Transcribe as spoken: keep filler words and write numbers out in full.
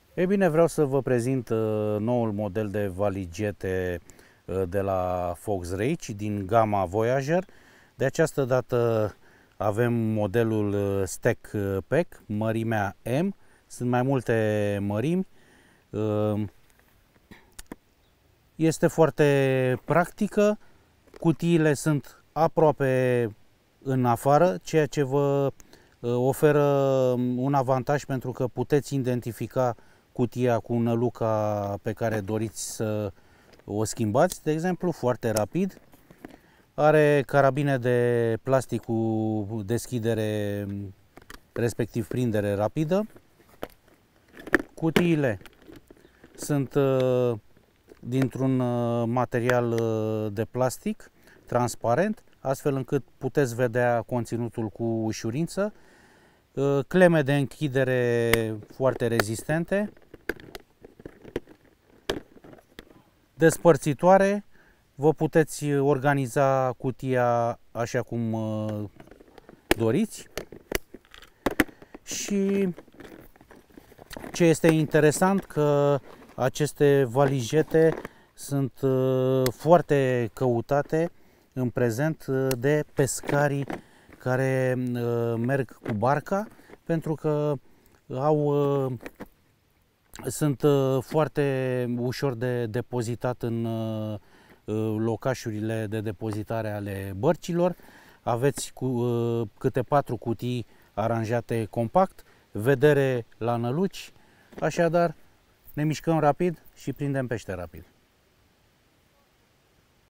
Ei bine, vreau să vă prezint uh, noul model de valigete uh, de la Fox Racing din gama Voyager. De această dată avem modelul uh, Stack Pack, mărimea M. Sunt mai multe mărimi. Uh, este foarte practică. Cutiile sunt aproape în afară, ceea ce vă uh, oferă un avantaj pentru că puteți identifica cutia cu năluca pe care doriți să o schimbați, de exemplu, foarte rapid. Are carabine de plastic cu deschidere, respectiv prindere rapidă. Cutiile sunt uh, dintr-un uh, material uh, de plastic transparent, astfel încât puteți vedea conținutul cu ușurință. Uh, cleme de închidere foarte rezistente. Despărțitoare, vă puteți organiza cutia așa cum uh, doriți. Și ce este interesant, că aceste valigete sunt uh, foarte căutate în prezent de pescarii care uh, merg cu barca, pentru că au uh, sunt uh, foarte ușor de depozitat în uh, locașurile de depozitare ale bărcilor. Aveți cu, uh, câte patru cutii aranjate compact, vedere la năluci, așadar ne mișcăm rapid și prindem pește rapid.